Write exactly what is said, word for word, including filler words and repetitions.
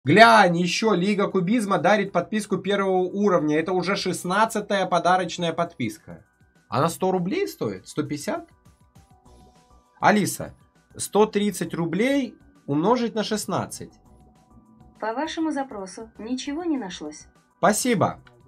Глянь, еще Лига Кубизма дарит подписку первого уровня. Это уже шестнадцатая подарочная подписка. Она сто рублей стоит? сто пятьдесят? Алиса, сто тридцать рублей умножить на шестнадцать. По вашему запросу ничего не нашлось. Спасибо.